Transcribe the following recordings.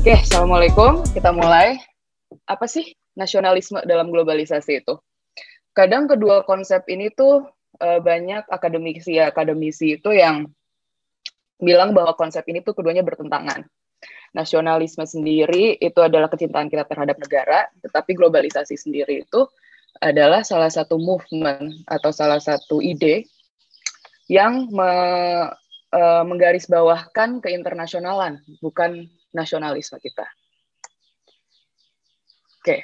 Oke, Assalamualaikum. Kita mulai. Apa sih nasionalisme dalam globalisasi itu? Kadang kedua konsep ini tuh banyak akademisi itu yang bilang bahwa konsep ini tuh keduanya bertentangan. Nasionalisme sendiri itu adalah kecintaan kita terhadap negara, tetapi globalisasi sendiri itu adalah salah satu movement atau salah satu ide yang menggarisbawahkan keinternsionalan, bukan nasionalisme kita. Oke.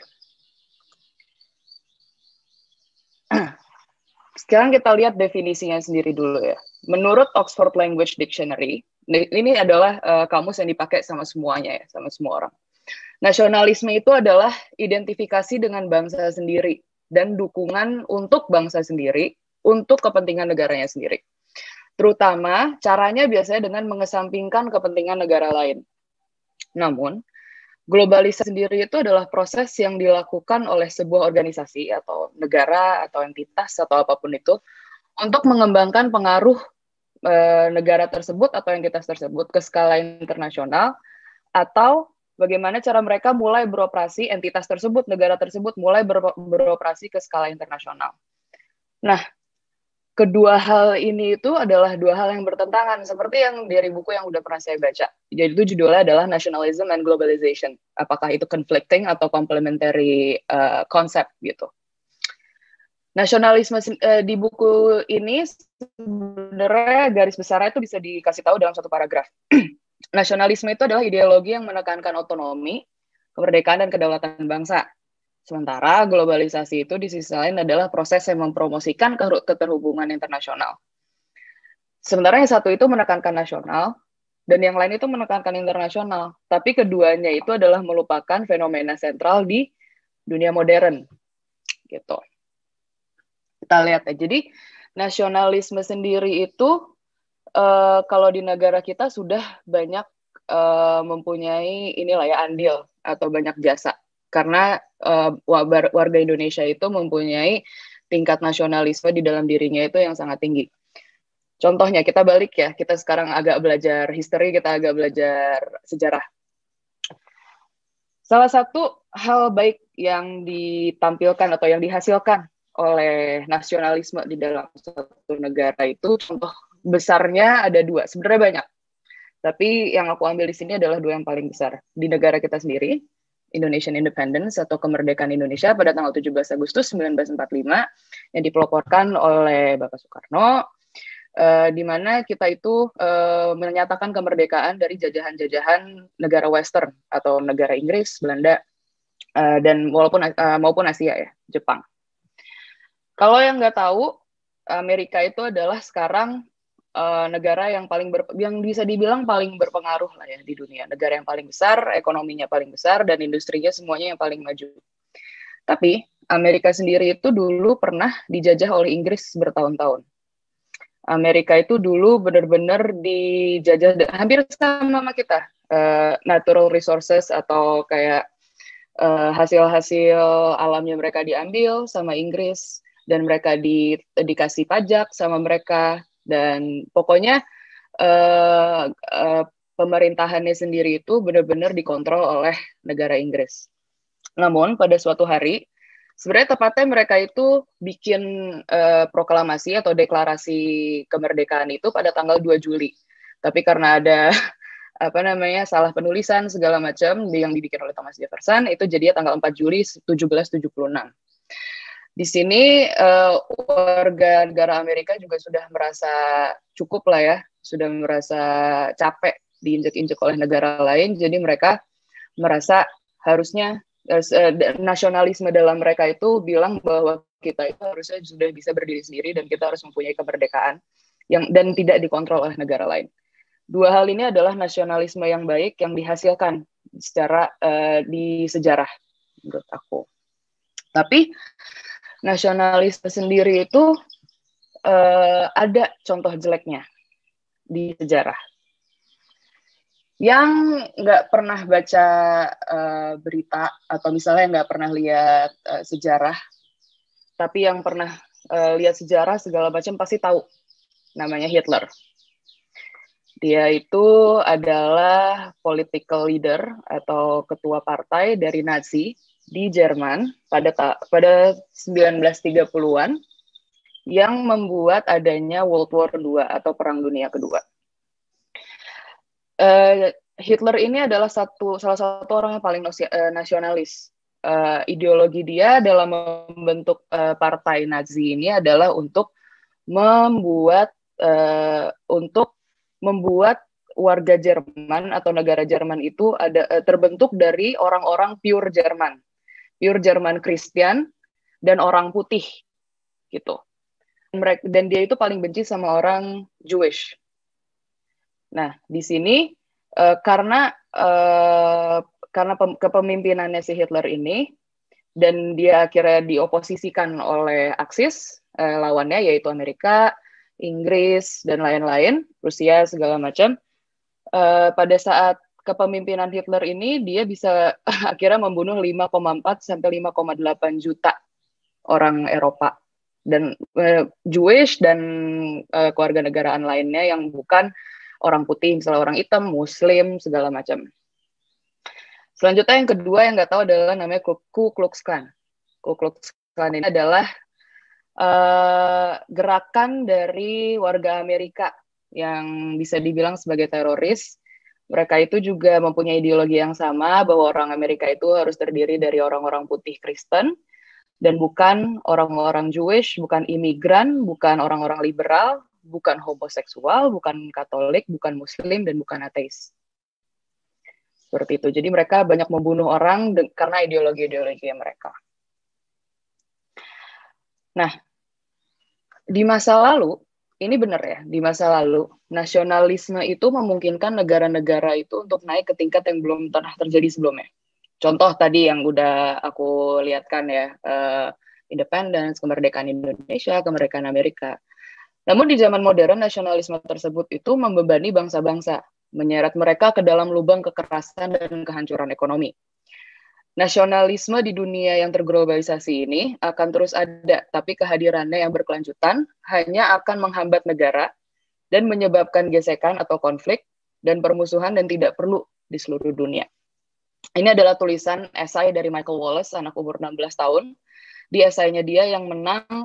Sekarang kita lihat definisinya sendiri dulu ya. Menurut Oxford Language Dictionary, ini adalah kamus yang dipakai sama semuanya ya, sama semua orang. Nasionalisme itu adalah identifikasi dengan bangsa sendiri dan dukungan untuk bangsa sendiri untuk kepentingan negaranya sendiri. Terutama caranya biasanya dengan mengesampingkan kepentingan negara lain. Namun, globalisasi sendiri itu adalah proses yang dilakukan oleh sebuah organisasi atau negara atau entitas atau apapun itu untuk mengembangkan pengaruh negara tersebut atau entitas tersebut ke skala internasional, atau bagaimana cara mereka mulai beroperasi, entitas tersebut, negara tersebut mulai beroperasi ke skala internasional. Nah, kedua hal ini itu adalah dua hal yang bertentangan, seperti yang dari buku yang udah pernah saya baca. Jadi itu judulnya adalah Nationalism and Globalization. Apakah itu conflicting atau complementary konsep gitu. Nasionalisme di buku ini sebenarnya garis besarnya itu bisa dikasih tahu dalam satu paragraf. Nasionalisme itu adalah ideologi yang menekankan otonomi, kemerdekaan, dan kedaulatan bangsa. Sementara globalisasi itu di sisi lain adalah proses yang mempromosikan keterhubungan internasional. Sementara yang satu itu menekankan nasional, dan yang lain itu menekankan internasional. Tapi keduanya itu adalah melupakan fenomena sentral di dunia modern. Gitu. Kita lihat ya. Jadi nasionalisme sendiri itu kalau di negara kita sudah banyak mempunyai inilah ya andil atau banyak jasa. Karena warga Indonesia itu mempunyai tingkat nasionalisme di dalam dirinya itu yang sangat tinggi. Contohnya, kita balik ya, kita sekarang agak belajar history, kita agak belajar sejarah. Salah satu hal baik yang ditampilkan atau yang dihasilkan oleh nasionalisme di dalam suatu negara itu, contoh besarnya ada dua, sebenarnya banyak. Tapi yang aku ambil di sini adalah dua yang paling besar. Di negara kita sendiri, Indonesian Independence atau kemerdekaan Indonesia pada tanggal 17 Agustus 1945 yang dipeloporkan oleh Bapak Soekarno, di mana kita itu menyatakan kemerdekaan dari jajahan-jajahan negara Western atau negara Inggris, Belanda, dan maupun Asia ya, Jepang. Kalau yang nggak tahu, Amerika itu adalah sekarang negara yang yang bisa dibilang paling berpengaruh lah ya di dunia. Negara yang paling besar, ekonominya paling besar, dan industrinya semuanya yang paling maju. Tapi Amerika sendiri itu dulu pernah dijajah oleh Inggris bertahun-tahun. Amerika itu dulu benar-benar dijajah hampir sama kita. Natural resources atau kayak hasil-hasil alamnya mereka diambil sama Inggris, dan mereka dikasih pajak sama mereka. Dan pokoknya pemerintahannya sendiri itu benar-benar dikontrol oleh negara Inggris. Namun pada suatu hari, sebenarnya tepatnya mereka itu bikin proklamasi atau deklarasi kemerdekaan itu pada tanggal 2 Juli. Tapi karena ada salah penulisan segala macam yang dibikin oleh Thomas Jefferson, itu jadinya tanggal 4 Juli 1776. Di sini warga negara Amerika juga sudah merasa cukup lah ya, sudah merasa capek diinjek-injek oleh negara lain, jadi mereka merasa harusnya nasionalisme dalam mereka itu bilang bahwa kita itu harusnya sudah bisa berdiri sendiri dan kita harus mempunyai kemerdekaan dan tidak dikontrol oleh negara lain. Dua hal ini adalah nasionalisme yang baik yang dihasilkan secara di sejarah menurut aku. Tapi nasionalisme sendiri itu ada contoh jeleknya di sejarah. Yang nggak pernah baca berita atau misalnya nggak pernah lihat sejarah, tapi yang pernah lihat sejarah segala macam pasti tahu namanya Hitler. Dia itu adalah political leader atau ketua partai dari Nazi di Jerman pada 1930-an yang membuat adanya World War II atau Perang Dunia Kedua. Hitler ini adalah salah satu orang yang paling nasionalis. Ideologi dia dalam membentuk partai Nazi ini adalah untuk membuat warga Jerman atau negara Jerman itu terbentuk dari orang-orang pure Jerman Kristen dan orang putih gitu. Dan dia itu paling benci sama orang Jewish. Nah, di sini karena kepemimpinannya si Hitler ini dan dia akhirnya dioposisikan oleh Aksis lawannya yaitu Amerika, Inggris dan lain-lain, Rusia segala macam. Pada saat kepemimpinan Hitler ini dia bisa akhirnya membunuh 5,4 sampai 5,8 juta orang Eropa dan Jewish dan kewarganegaraan lainnya yang bukan orang putih, misalnya orang hitam, Muslim segala macam. Selanjutnya yang kedua yang nggak tahu adalah namanya Ku Klux Klan. Ku Klux Klan ini adalah gerakan dari warga Amerika yang bisa dibilang sebagai teroris. Mereka itu juga mempunyai ideologi yang sama bahwa orang Amerika itu harus terdiri dari orang-orang putih Kristen dan bukan orang-orang Jewish, bukan imigran, bukan orang-orang liberal, bukan homoseksual, bukan Katolik, bukan Muslim, dan bukan ateis. Seperti itu. Jadi mereka banyak membunuh orang karena ideologi-ideologi mereka. Nah, di masa lalu, ini benar ya, di masa lalu, nasionalisme itu memungkinkan negara-negara itu untuk naik ke tingkat yang belum pernah terjadi sebelumnya. Contoh tadi yang udah aku lihatkan ya, independence, kemerdekaan Indonesia, kemerdekaan Amerika. Namun di zaman modern, nasionalisme tersebut itu membebani bangsa-bangsa, menyeret mereka ke dalam lubang kekerasan dan kehancuran ekonomi. Nasionalisme di dunia yang terglobalisasi ini akan terus ada, tapi kehadirannya yang berkelanjutan hanya akan menghambat negara dan menyebabkan gesekan atau konflik dan permusuhan dan tidak perlu di seluruh dunia. Ini adalah tulisan esai dari Michael Wallace, anak umur 16 tahun. Di esainya dia yang menang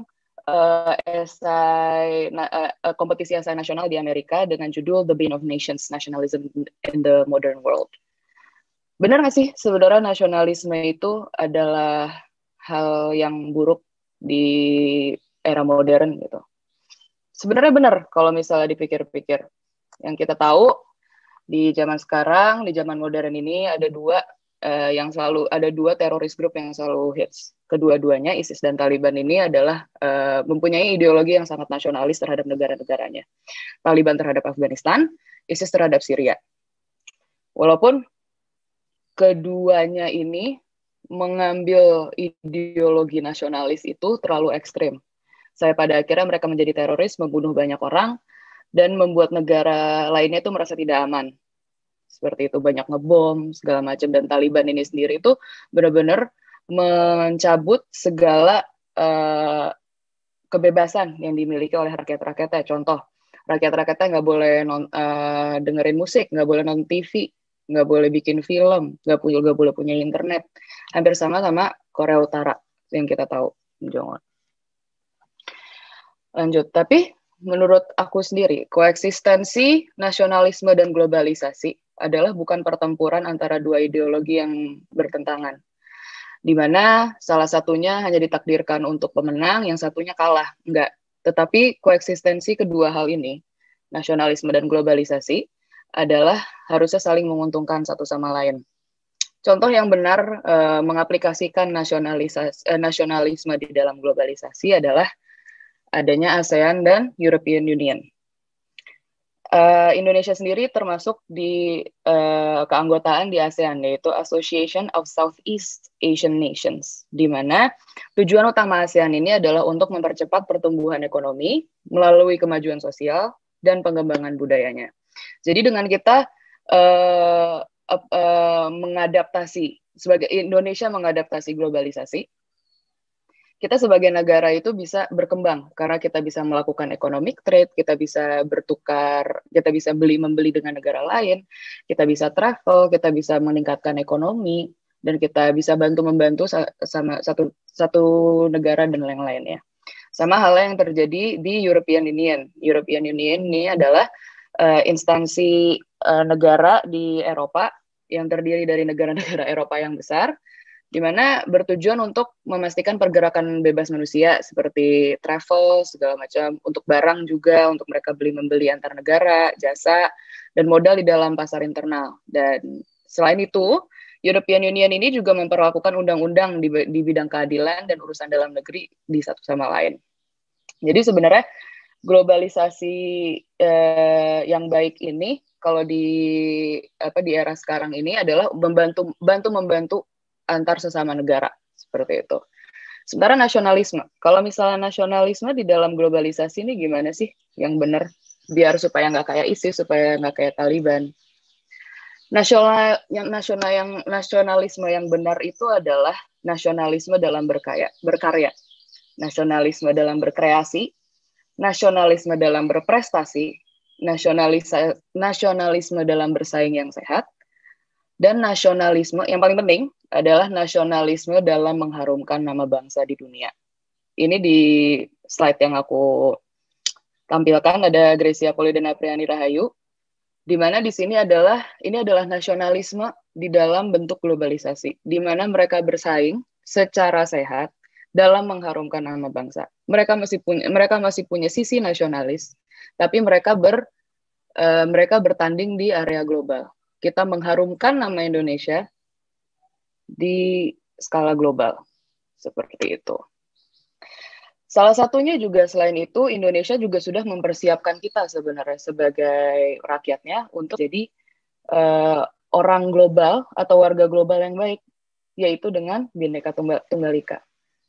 kompetisi esai nasional di Amerika dengan judul The Bane of Nations, Nationalism in the Modern World. Benar nggak sih sebenarnya nasionalisme itu adalah hal yang buruk di era modern gitu? Sebenarnya benar kalau misalnya dipikir-pikir. Yang kita tahu di zaman sekarang, di zaman modern ini ada dua teroris grup yang selalu hits. Kedua-duanya ISIS dan Taliban ini adalah mempunyai ideologi yang sangat nasionalis terhadap negara-negaranya. Taliban terhadap Afghanistan, ISIS terhadap Syria. Walaupun keduanya ini mengambil ideologi nasionalis itu terlalu ekstrim. Saya pada akhirnya mereka menjadi teroris, membunuh banyak orang, dan membuat negara lainnya itu merasa tidak aman. Seperti itu, banyak ngebom, segala macam. Dan Taliban ini sendiri itu benar-benar mencabut segala kebebasan yang dimiliki oleh rakyat-rakyatnya. Contoh, rakyat-rakyatnya nggak boleh dengerin musik, nggak boleh nonton TV, nggak boleh bikin film, nggak boleh punya internet. Hampir sama Korea Utara yang kita tahu. Lanjut, tapi menurut aku sendiri, koeksistensi nasionalisme dan globalisasi adalah bukan pertempuran antara dua ideologi yang bertentangan, di mana salah satunya hanya ditakdirkan untuk pemenang, yang satunya kalah. Enggak. Tetapi koeksistensi kedua hal ini, nasionalisme dan globalisasi, adalah harusnya saling menguntungkan satu sama lain. Contoh yang benar mengaplikasikan nasionalisme di dalam globalisasi adalah adanya ASEAN dan European Union. Indonesia sendiri termasuk di keanggotaan di ASEAN, yaitu Association of Southeast Asian Nations, di mana tujuan utama ASEAN ini adalah untuk mempercepat pertumbuhan ekonomi melalui kemajuan sosial dan pengembangan budayanya. Jadi dengan kita sebagai Indonesia mengadaptasi globalisasi, kita sebagai negara itu bisa berkembang karena kita bisa melakukan economic trade, kita bisa bertukar, kita bisa beli-membeli dengan negara lain, kita bisa travel, kita bisa meningkatkan ekonomi, dan kita bisa bantu-membantu sama satu negara dan lain-lainnya. Sama halnya yang terjadi di European Union. European Union ini adalah instansi negara di Eropa yang terdiri dari negara-negara Eropa yang besar, di mana bertujuan untuk memastikan pergerakan bebas manusia seperti travel, segala macam, untuk barang juga, untuk mereka beli-membeli antar negara, jasa, dan modal di dalam pasar internal. Dan selain itu, European Union ini juga memperlakukan undang-undang di bidang keadilan dan urusan dalam negeri di satu sama lain. Jadi sebenarnya globalisasi yang baik ini, kalau di era sekarang ini adalah membantu antar sesama negara, seperti itu. Sementara nasionalisme, kalau misalnya nasionalisme di dalam globalisasi ini gimana sih yang benar, biar supaya nggak kayak ISIS, supaya nggak kayak Taliban. Nasionalisme yang benar itu adalah nasionalisme dalam berkarya, nasionalisme dalam berkreasi, nasionalisme dalam berprestasi, nasionalisme dalam bersaing yang sehat, dan nasionalisme yang paling penting adalah nasionalisme dalam mengharumkan nama bangsa di dunia. Ini di slide yang aku tampilkan ada Gracia Poli dan Apriani Rahayu, di mana di sini adalah nasionalisme di dalam bentuk globalisasi, di mana mereka bersaing secara sehat dalam mengharumkan nama bangsa. Mereka masih punya sisi nasionalis, tapi mereka bertanding di area global. Kita mengharumkan nama Indonesia di skala global, seperti itu. Salah satunya juga selain itu, Indonesia juga sudah mempersiapkan kita sebenarnya sebagai rakyatnya untuk jadi orang global atau warga global yang baik, yaitu dengan Bhinneka Tunggal Ika.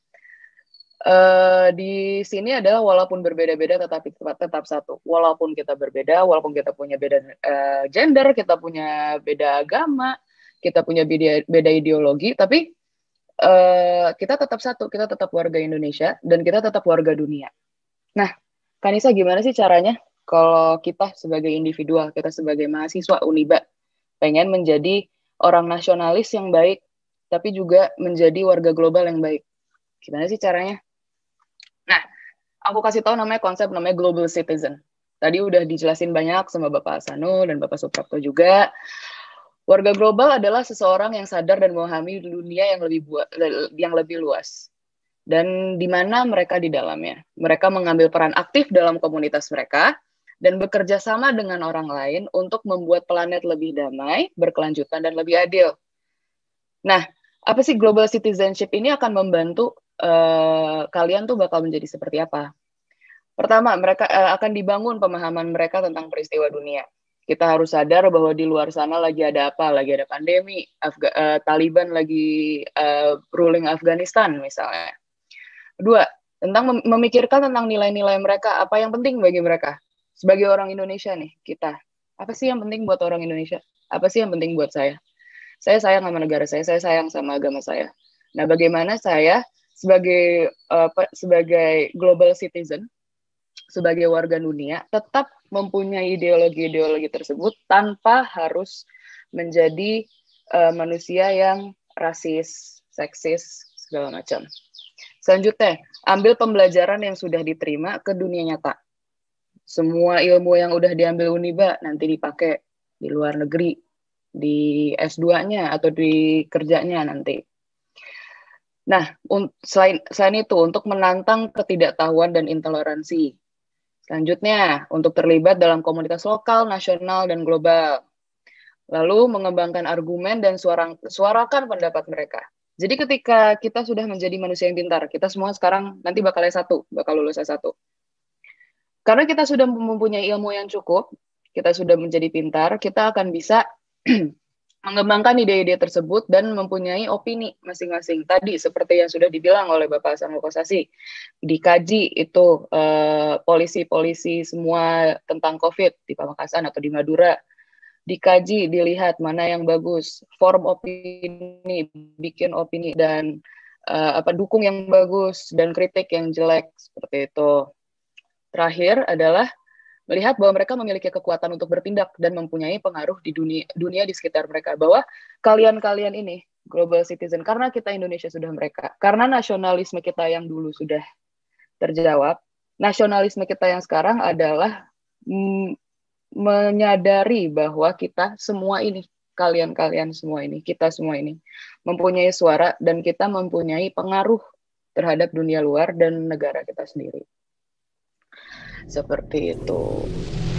Di sini adalah walaupun berbeda-beda tetapi tetap satu. Walaupun kita berbeda, walaupun kita punya beda gender, kita punya beda agama, kita punya beda ideologi, tapi kita tetap satu, kita tetap warga Indonesia dan kita tetap warga dunia. Nah, Kanisa, gimana sih caranya kalau kita sebagai individual, kita sebagai mahasiswa Uniba pengen menjadi orang nasionalis yang baik, tapi juga menjadi warga global yang baik? Gimana sih caranya? Nah, aku kasih tahu konsep namanya global citizen. Tadi udah dijelasin banyak sama Bapak Asano dan Bapak Suprapto juga. Warga global adalah seseorang yang sadar dan memahami dunia yang lebih luas. Dan di mana mereka di dalamnya. Mereka mengambil peran aktif dalam komunitas mereka dan bekerja sama dengan orang lain untuk membuat planet lebih damai, berkelanjutan, dan lebih adil. Nah, apa sih global citizenship ini akan membantu kalian tuh bakal menjadi seperti apa? Pertama, mereka akan dibangun pemahaman mereka tentang peristiwa dunia. Kita harus sadar bahwa di luar sana lagi ada apa? Lagi ada pandemi, Taliban lagi ruling Afghanistan misalnya. Kedua, tentang memikirkan tentang nilai-nilai mereka, apa yang penting bagi mereka. Sebagai orang Indonesia nih, kita. Apa sih yang penting buat orang Indonesia? Apa sih yang penting buat saya? Saya sayang sama negara saya sayang sama agama saya. Nah, bagaimana saya sebagai global citizen, sebagai warga dunia, tetap mempunyai ideologi-ideologi tersebut tanpa harus menjadi manusia yang rasis, seksis, segala macam. Selanjutnya, ambil pembelajaran yang sudah diterima ke dunia nyata. Semua ilmu yang udah diambil Uniba nanti dipakai di luar negeri, di S2-nya atau di kerjanya nanti. Nah, selain itu, untuk menantang ketidaktahuan dan intoleransi. Selanjutnya, untuk terlibat dalam komunitas lokal, nasional, dan global. Lalu, mengembangkan argumen dan suarakan pendapat mereka. Jadi ketika kita sudah menjadi manusia yang pintar, kita semua sekarang nanti bakal lulus S1. Karena kita sudah mempunyai ilmu yang cukup, kita sudah menjadi pintar, kita akan bisa mengembangkan ide-ide tersebut dan mempunyai opini masing-masing. Tadi seperti yang sudah dibilang oleh Bapak Hasan Kosasi, dikaji itu polisi-polisi semua tentang COVID di Pamekasan atau di Madura, dikaji, dilihat mana yang bagus, form opini, bikin opini, dan dukung yang bagus dan kritik yang jelek seperti itu. Terakhir adalah melihat bahwa mereka memiliki kekuatan untuk bertindak dan mempunyai pengaruh di dunia di sekitar mereka. Bahwa kalian ini global citizen, karena kita Indonesia sudah mereka, karena nasionalisme kita yang dulu sudah terjawab, nasionalisme kita yang sekarang adalah menyadari bahwa kita semua ini, kalian semua ini, kita semua ini mempunyai suara dan kita mempunyai pengaruh terhadap dunia luar dan negara kita sendiri. Seperti itu.